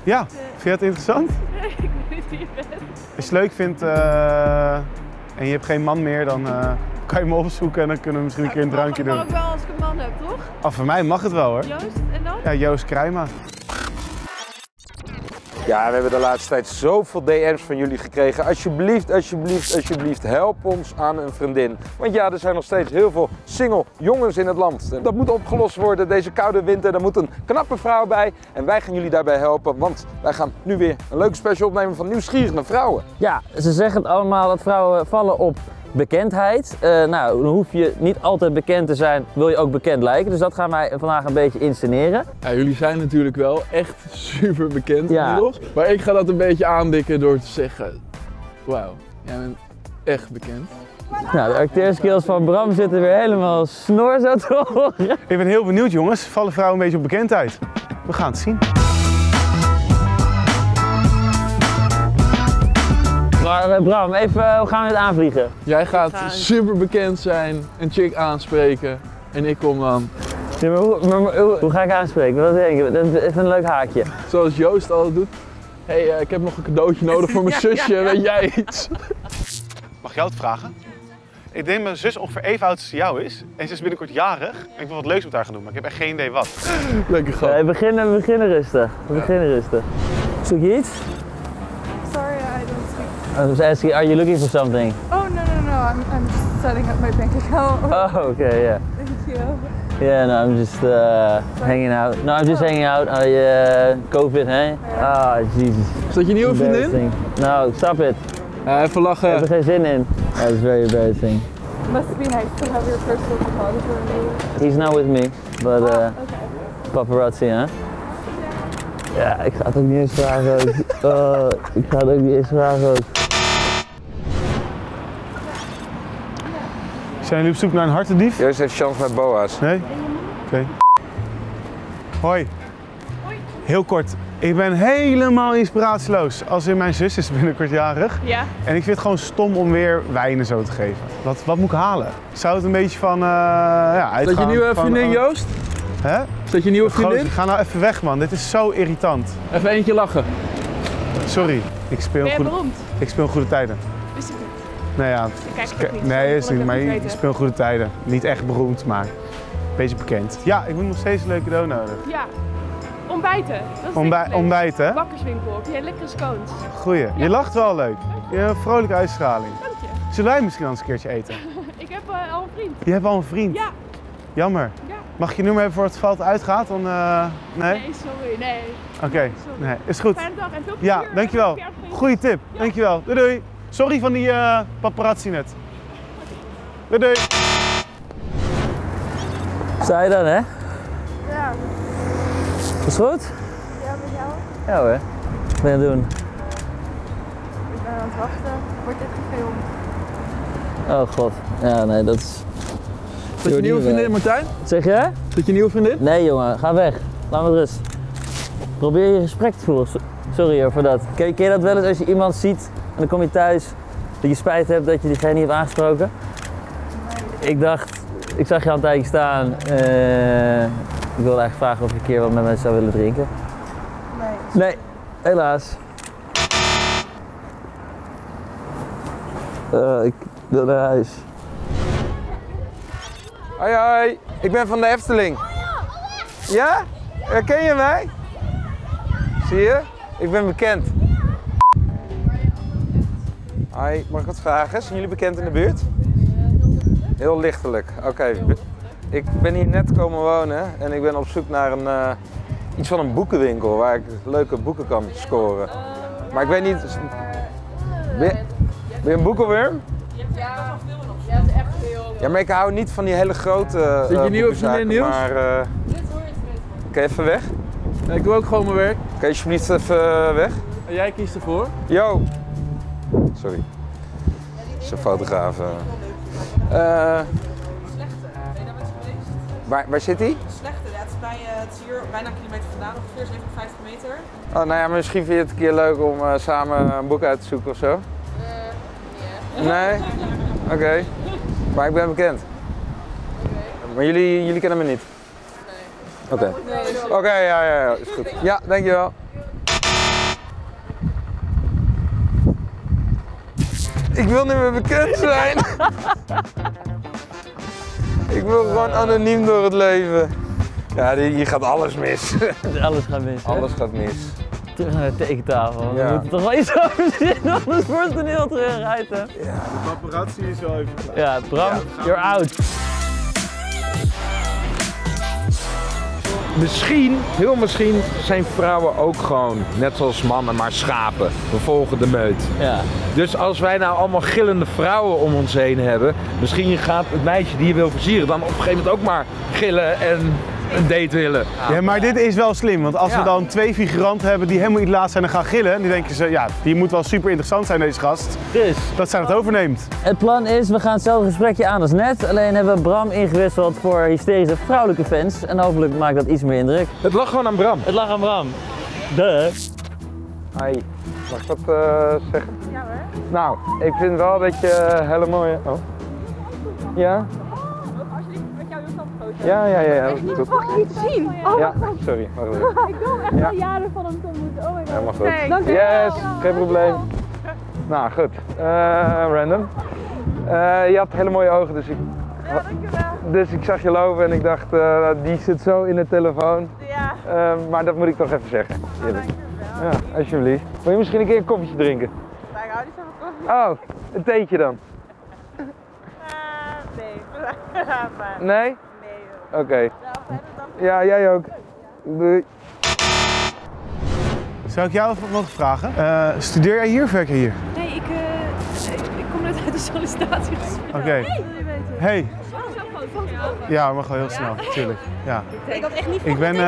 Ja, vind je het interessant? Nee, ik weet niet wie je bent. Als je het leuk vindt en je hebt geen man meer, dan kan je me opzoeken en dan kunnen we misschien een keer een drankje doen. Maar ook wel als ik een man heb, toch? Oh, voor mij mag het wel hoor. Joost, en dan? Ja, Joost Kruijma. Ja, we hebben de laatste tijd zoveel DM's van jullie gekregen. Alsjeblieft, alsjeblieft, alsjeblieft, help ons aan een vriendin. Want ja, er zijn nog steeds heel veel single jongens in het land. En dat moet opgelost worden, deze koude winter. Daar moet een knappe vrouw bij. En wij gaan jullie daarbij helpen, want wij gaan nu weer een leuke special opnemen van nieuwsgierige vrouwen. Ja, ze zeggen het allemaal dat vrouwen vallen op bekendheid. Nou, dan hoef je niet altijd bekend te zijn, wil je ook bekend lijken. Dus dat gaan wij vandaag een beetje insceneren. Ja, jullie zijn natuurlijk wel echt super bekend Ja. inmiddels. Maar ik ga dat een beetje aandikken door te zeggen, wauw, jij bent echt bekend. Nou, de acteerskills van Bram zitten weer helemaal snor zo te horen. Ik ben heel benieuwd jongens, vallen vrouwen een beetje op bekendheid? We gaan het zien. Maar Bram, even, hoe gaan we dit aanvliegen? Jij gaat super bekend zijn, een chick aanspreken en ik kom dan, Ja, maar hoe ga ik aanspreken? Wat denk je? Dat is even een leuk haakje. zoals Joost altijd doet. Hey, ik heb nog een cadeautje nodig voor mijn zusje, weet jij iets? Mag ik jou het vragen? Ik denk dat mijn zus ongeveer even oud als jou is. En ze is binnenkort jarig. En ik wil wat leuks met haar gaan doen, maar ik heb echt geen idee wat. Lekker We grap. beginnen rustig. We beginnen rustig. Zoek je iets? Sorry, I don't speak. I was asking, are you looking for something? Oh, no. I'm just setting up my bank account. Oh, okay, yeah. Thank you. Yeah, no, I'm just hanging out. No, I'm just hanging out. COVID, hè? Ah, Jesus. Is dat je nieuwe vriendin? Embarrassing. No, stop it. Ja, even Ik heb er lachen. geen zin in. That is very embarrassing. Must be nice to have your personal photographer. He's not with me, but Okay. paparazzi, hè? Ja, ik ga het ook niet eens vragen ook. Oh, ik ga het ook niet eens vragen ook. Zijn jullie op zoek naar een hartendief? Joost heeft chance met boa's. Nee? Oké. Hoi. Hoi. Heel kort. Ik ben helemaal inspiratieloos. Als in mijn zus is binnenkort jarig. Ja. En ik vind het gewoon stom om weer wijn en zo te geven. Wat moet ik halen? Zou het een beetje van ja, Is dat je nieuwe vriendin, Joost? Hè? Is dat je nieuwe vriendin? Gozer, ga nou even weg man. Dit is zo irritant. Even eentje lachen. Sorry. Ik speel, Ben je beroemd? ik speel goede tijden. Wist ik niet. Nou ja, Ik kijk het ook niet. nee, is Ik wil niet, het maar niet ik weten. speel goede tijden. Niet echt beroemd, maar een beetje bekend. Ja, ik moet nog steeds een leuk cadeau nodig. Ja. Ontbijten. Dat is lekker. Ontbijten, hè? Bakkerswinkel. Heb je lekkere scones? Goeie. Je lacht wel leuk. Je hebt een vrolijke uitstraling. Dank je. Zullen wij misschien eens een keertje eten? Ik heb al een vriend. Je hebt al een vriend. Ja. Jammer. Ja. Mag ik je nummer hebben voor het veld uitgaat? Dan, nee? Nee, sorry. Nee. Oké. sorry. Nee, is goed. Fijne dag en veel plezier. Ja, dankjewel. Goeie tip. Dankjewel. Doei doei. Sorry van die paparazzi net. Doei doei. Sta je dan, hè? Ja, Is goed? ja, met jou? Ja hoor. Wat ben je aan het doen? Ik ben aan het wachten. Wordt dit gefilmd? Oh god. Ja, nee, dat is... Is dat je nieuwe vriendin, Martijn? Wat zeg je? Is dat je nieuwe vriendin? Nee jongen, ga weg. Laat me met rust. Probeer je gesprek te voeren. Sorry hoor voor dat. Ken je dat wel eens als je iemand ziet en dan kom je thuis dat je spijt hebt dat je diegene niet hebt aangesproken? Ik dacht, ik zag je al een tijdje staan. Ik wilde eigenlijk vragen of je een keer wat met mij zou willen drinken. Nee. Nee, helaas. Ik wil naar huis. Hoi hoi, ik ben van de Efteling. Ja? Herken je mij? Zie je? Ik ben bekend. Hoi, mag ik wat vragen? Zijn jullie bekend in de buurt? Heel lichtelijk. Oké. Ik ben hier net komen wonen en ik ben op zoek naar iets van een boekenwinkel waar ik leuke boeken kan scoren. Maar ik weet niet... Ben je een boekenworm? Ja, het is echt veel. Ja, maar ik hou niet van die hele grote Zit je nieuwe boekenzaken, vriendin, Niels? maar... Oké, even weg. Ja, ik wil ook gewoon mijn werk. Kan je alsjeblieft even weg? En jij kiest ervoor. Yo! Sorry. Dat is een fotograaf. Waar zit hij? Slechte, het is, het is hier bijna een kilometer vandaan, ongeveer 57 meter. Oh, nou ja, misschien vind je het een keer leuk om samen een boek uit te zoeken of zo? Nee? Oké. Maar ik ben bekend. Maar jullie kennen me niet? Nee. Oké. Oké, ja, is goed. Ja, dankjewel. Ik wil niet meer bekend zijn. Ik wil gewoon anoniem door het leven. Ja, hier gaat alles mis. Alles gaat mis. Hè? Alles gaat mis. Terug naar de tekentafel. Want Ja. We moeten toch wel iets over verzinnen, anders wordt het toneel terug uit. Hè? De paparazzi is wel even klaar. Ja, Bram, you're out. Misschien, heel misschien, zijn vrouwen ook gewoon, net zoals mannen, maar schapen. We volgen de meut. Ja. Dus als wij nou allemaal gillende vrouwen om ons heen hebben, misschien gaat het meisje die je wil versieren dan op een gegeven moment ook maar gillen en een date willen. Ja, maar dit is wel slim, want als we dan 2 figuranten hebben die helemaal niet laat zijn en gaan gillen, dan denken ze, ja, die moet wel super interessant zijn, deze gast. Dus, Dat zij het overneemt. het plan is, we gaan hetzelfde gesprekje aan als net. Alleen hebben we Bram ingewisseld voor hysterische vrouwelijke fans. En hopelijk maakt dat iets meer indruk. Het lag gewoon aan Bram. Het lag aan Bram. Duh. Hi, mag ik dat zeggen? Ja hoor. Nou, ik vind wel dat je hele mooie... Oh. Ja? Alsjeblieft, met jou heel foto. Ja, dat is goed. Mag ik niet zien? Oh, Ja, sorry. Wacht even. ik wil echt al jaren van hem te ontmoeten. Oh my god. Helemaal goed. Thanks. Dankjewel. Yes, geen probleem. Nou, goed. Random. Je had hele mooie ogen, dus Ja, dankjewel. ik zag je lopen en ik dacht, die zit zo in de telefoon. Ja, Maar dat moet ik toch even zeggen. Eerlijk. dankjewel. Ja, alsjeblieft. Wil je misschien een keer een koffietje drinken? Maar ik hou niet zo van koffie. Oh, een theetje dan? Nee. Maar Nee? nee joh. Oké. Nou, verder dan. Ja, jij ook. Doei. Zou ik jou even mogen vragen? Studeer jij hier of werk je hier? Nee, ik kom net uit de sollicitatiegesprek. Oké. Wil je weten? Hey. Foto. Ja, maar gewoon heel snel, natuurlijk. Ja. Ik had echt niet Ik ben...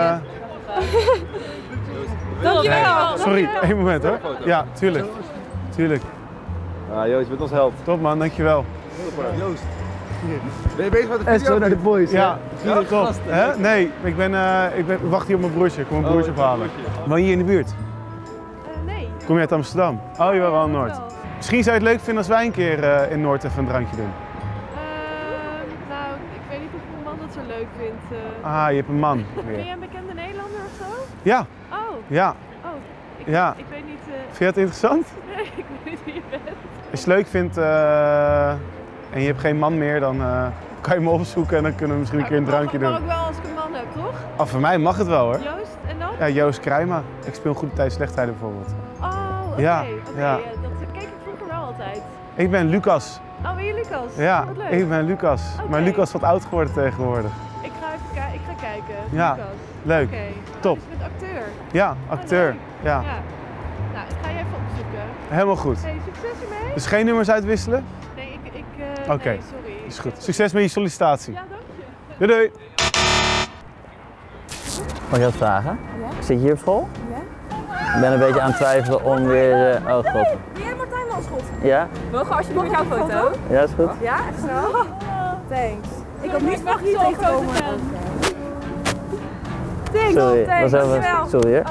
Dankjewel. Sorry, één moment hoor. Ja, tuurlijk. Tuurlijk. Joost, je bent ons held. Top man, dankjewel. Joost. Ben je bezig met de video? naar de boys. Ja, tuurlijk. top. Hè? Nee, ik wacht hier op mijn broertje. Ik kom mijn broertje ophalen. Woon je hier in de buurt? Nee. Kom je uit Amsterdam? Oh, je woont in Noord. Wel. Misschien zou je het leuk vinden als wij een keer in Noord even een drankje doen. Nou, ik weet niet of mijn man dat zo leuk vindt. Ah, je hebt een man Ben weer. jij een bekende Nederlander of zo? Ja, Oh, ja, ik, ja. ik weet niet. Vind je het interessant? Nee, ik weet niet wie je bent. Als je het leuk vindt en je hebt geen man meer, dan kan je me opzoeken en dan kunnen we misschien een keer een drankje Maar doen. ook wel als ik een man heb, toch? Ah, voor mij mag het wel hoor. Joost en dan? Ja, Joost Krijma. Ik speel Goede Tijden, Slechte Tijden bijvoorbeeld. Oh, oké. Ja, Oké, ja. dat keek ik vroeger wel altijd. Ik ben Lucas. Oh, ben je Lucas? Ja, Wat leuk. ik ben Lucas. Maar Oké. Lucas is wat oud geworden tegenwoordig. Ik ga kijken. Ja, Lucas. leuk. Oké. Top. Dus je bent acteur. Ja, acteur. leuk. Ja, Ja. Nou, ik ga je even opzoeken. helemaal goed. Hey, succes ermee. Dus geen nummers uitwisselen? Nee, Oké. nee, sorry. Is goed. Succes met je sollicitatie. Ja, dank je. Doei doei. Mag ik wat vragen? Ja? Zit je hier op school? Ja? Ik ben een beetje aan het twijfelen om weer... oh god. Ben jij Martijn Landschot? Ja? Mogen we alsjeblieft jouw foto? Ja, is goed. Ja, echt snel? Thanks. Ik had niet verwacht niet hier tegen te zo'n komen. grote fan. Thanks, Sorry, thanks. was even... Dankjewel. Sorry hoor.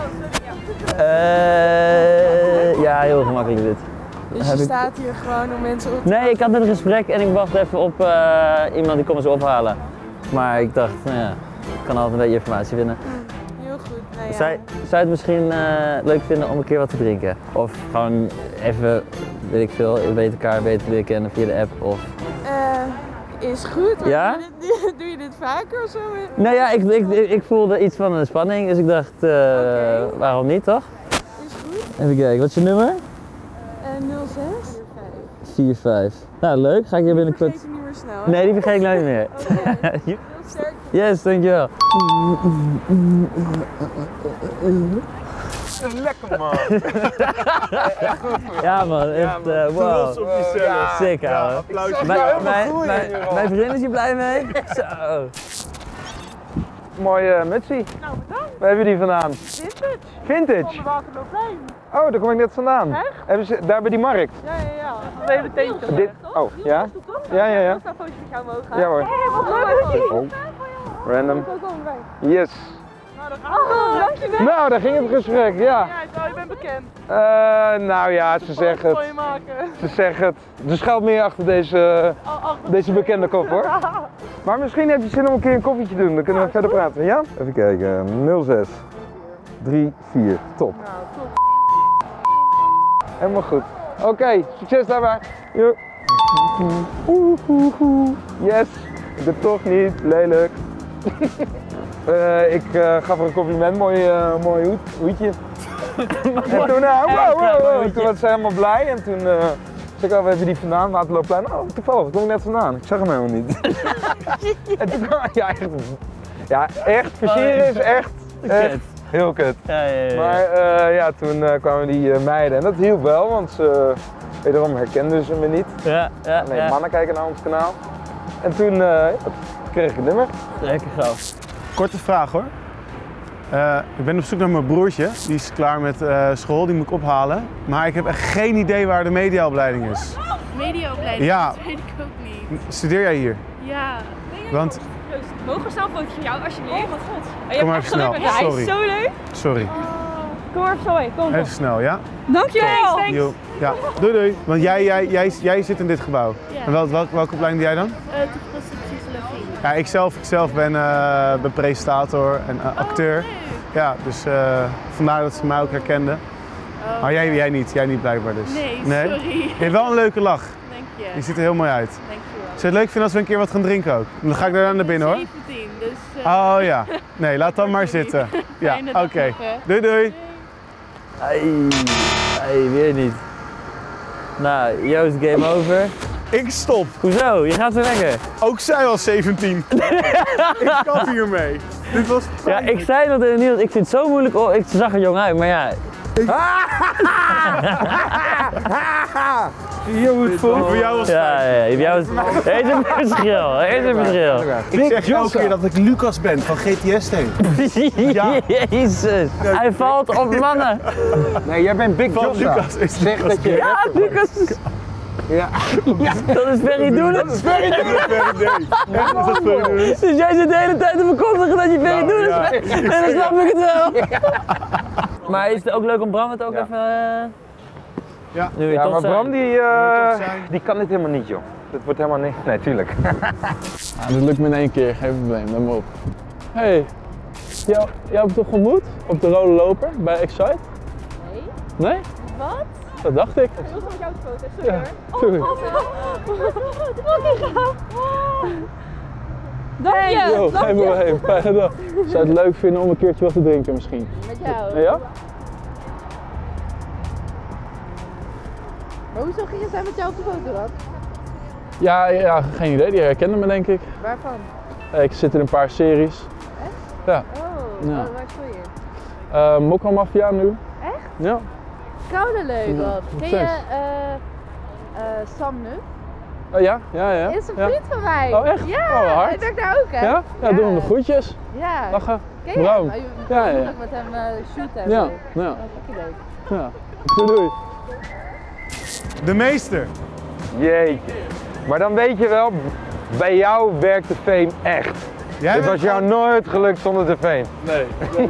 Ja, heel gemakkelijk dit. Dus je staat hier gewoon om mensen op te... Nee, ik had net een gesprek en ik wacht even op iemand die komt ze ophalen. Maar ik dacht, nou ja, ik kan altijd een beetje informatie vinden. Heel goed. Nou ja. Zou je het misschien leuk vinden om een keer wat te drinken? Of gewoon even, weet ik veel, je weet elkaar beter leren kennen via de app of... Is goed. Maar Ja? Doe je dit vaker of zo? Nou ja, ik voelde iets van een spanning, dus ik dacht, waarom niet toch? Is goed. Even kijken, wat is je nummer? 06? 45. Nou leuk, ga ik je binnenkort... Vergeet hem niet meer snel. Hè? Nee, die vergeet ik nooit meer. Heel sterk. Yes, dankjewel. Lekker man. Ja man, echt wow. Trots op jezelf. Sick ouwe. Applausje. Mijn vriendin is hier blij mee. Zo. Mooie mutsie. Nou, bedankt. Waar hebben die vandaan? Vintage. Vintage? Van de Waterlooplein. Oh, daar kom ik net vandaan. Echt? Hebben ze, daar bij die markt? Ja. Een hele teentje. Dit, oh, ja? Ja. Ik zou een fotootje met jou mogen. Ja hoor. Hey, wat leuk dat je Oh, random. ook komen bij. Yes. Nou, dan gaan we. Dankjewel. Nou, daar ging het gesprek, ja. Ja, je bent bekend. Nou ja, ze zeggen Wat het. je maken? Ze zeggen het. Er schuilt meer achter deze bekende kop hoor. Maar misschien heb je zin om een keer een koffietje te doen, dan kunnen we verder praten, ja? Even kijken, 06 34, top. Nou, top. Helemaal goed. Oké, succes daarbij. Jo. Yes, ik doe het toch niet, lelijk. Ik gaf haar een compliment, mooi hoedje. En toen, toen was ze helemaal blij en toen zei ik, waar heb je die vandaan? Waterloopplein. Oh, toevallig, daar kom ik net vandaan. Ik zag hem helemaal niet. En toen kwam, ja, echt, versieren is echt heel kut. Ja. Maar ja, toen kwamen die meiden en dat hielp wel, want ze, wederom herkenden ze me niet. Nee, mannen kijken naar ons kanaal. En toen kreeg ik het nummer. Lekker gaaf. Korte vraag hoor. Ik ben op zoek naar mijn broertje. Die is klaar met school, die moet ik ophalen. Maar ik heb echt geen idee waar de mediaopleiding is. Mediaopleiding? Ja. Dat weet ik ook niet. Studeer jij hier? Ja. Want... Mogen we snel een fotootje van jou, alsjeblieft? Oh mijn god. Je Kom maar hebt even snel. geluk met mij. Sorry. Zo leuk. Sorry. Kom maar even zo heen. Kom. Even snel, ja? Dankjewel. Thanks. Jo. Ja, doei. Want jij zit in dit gebouw. Ja. En welke opleiding doe jij dan? Toegepaste psychologie. Ja, ikzelf ben presentator en acteur. leuk. Ja, dus vandaar dat ze mij ook herkenden. Oh. Maar jij niet blijkbaar dus. Nee, sorry. Je hebt wel een leuke lach. Dank je. Je ziet er heel mooi uit. Dankjewel. Zou je het leuk vinden als we een keer wat gaan drinken ook? Dan ga ik daarna naar binnen hoor. 17, dus... Oh ja. Nee, laat dan maar zitten. Ja, Fijne dag oké. nog, Doei. Hey, weer niet. Nou, Joost, game over. Ik stop. Hoezo? Je gaat zo lekker. Ook zij was 17. Ik kap hiermee. Dit was Ja, ik zei dat in Niels, ik vind het zo moeilijk. Ik zag er jong uit, maar ja. Je hoe het voelt. voor jou was Ja, jou is een verschil. Er is een verschil. Ik zeg elke keer dat ik Lucas ben van GTS heen. Ja. Jezus, hij valt op mannen. Nee, jij bent Big Van Jossa. Lucas is Zeg dat je... Ja, Lucas. Ja. Dat is Ferry Doelen. Ferry Doelen. Echt, is dat Ferry Doelen? Dus jij zit de hele tijd te verkondigen dat je Ferry Doelen ja. bent. En dan snap ik het wel. Maar is het ook leuk om Bram het ook even... Ja. Nu weer Ja, tot maar zijn? Bram zijn. die kan dit helemaal niet, joh. Dit wordt helemaal niet... Nee, tuurlijk. Ja, dat lukt me in één keer, geen probleem, let me op. Hey, jou hebt toch ontmoet op de rode loper bij Excite? Nee. Nee? Wat? Dat dacht ik. Ik wil met jou de foto, sorry Ja, hoor. sorry. Fucking gaaf. Dank je. Yo, dank geen je. probleem, fijne dag. Zou je het leuk vinden om een keertje wat te drinken misschien? Met jou. Ja? Maar hoezo gingen zij met jou op de foto dan? Ja, geen idee, die herkende me denk ik. Waarvan? Ik zit in een paar series. Ja. Oh, Ja. waar speel je? Mokka Mafia nu. Echt? Ja. Koude leuk wat. Ken je thanks. Sam nu? Oh ja? Ja. Is een Ja. vriend van mij. Oh, echt? Ja, Oh, hard. hij werkt daar ook hè? Ja? Ja, doe hem de groetjes. Ja. Lachen. Ken je Bram. hem? Ja, Je ja. moet ook met hem shooten en Ja, zo. ja. Dat is ook leuk. Ja. Doei. De meester. Jeetje. Maar dan weet je wel, bij jou werkt de fame echt. Jij Dit bent was jou nooit gelukt zonder de fame. Nee.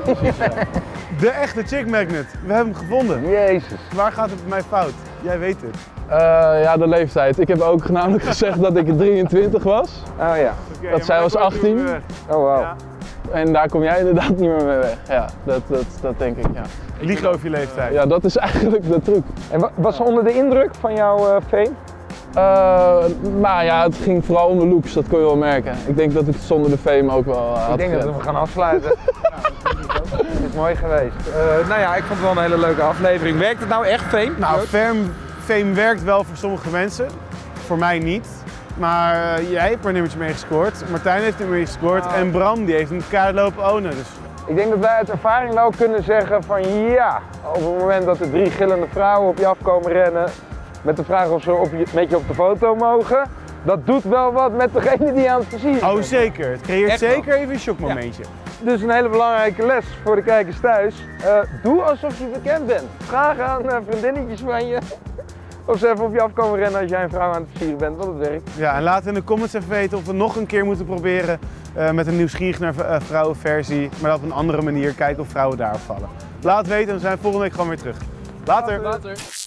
de echte chick magnet. We hebben hem gevonden. Jezus. Waar gaat het bij mij fout? Jij weet het. Ja, de leeftijd. Ik heb ook namelijk gezegd dat ik 23 was. Oh ja. Oké, Dat zij maar was ik word 18. nu weg. Oh wow. Ja. En daar kom jij inderdaad niet meer mee weg. Ja, dat denk ik, ja. Liegen over je leeftijd. Ja, dat is eigenlijk de truc. En was ze onder de indruk van jouw fame? Maar ja, het ging vooral om de looks, dat kon je wel merken. Ik denk dat ik het zonder de fame ook wel had Ik denk dat we gered. hem gaan afsluiten. Het is mooi geweest. Nou ja, ik vond het wel een hele leuke aflevering. Werkt het nou echt fame? Nou, fame werkt wel voor sommige mensen. Voor mij niet. Maar jij hebt er een nummertje mee gescoord. Martijn heeft er mee gescoord. En Bram die heeft een kaart lopen ownen. Dus Ik denk dat wij uit ervaring wel kunnen zeggen van ja, op het moment dat er 3 gillende vrouwen op je afkomen rennen met de vraag of ze met je op de foto mogen, dat doet wel wat met degene die aan het versieren oh is. zeker, het creëert Echt wel. zeker even een shockmomentje. Dus een hele belangrijke les voor de kijkers thuis. Doe alsof je bekend bent. Vraag aan vriendinnetjes van je of ze even op je afkomen rennen als jij een vrouw aan het versieren bent, want het werkt. Ja, en laat in de comments even weten of we nog een keer moeten proberen met een nieuwsgierig naar vrouwenversie, maar op een andere manier kijken of vrouwen daarop vallen. Laat weten en we zijn volgende week gewoon weer terug. Later.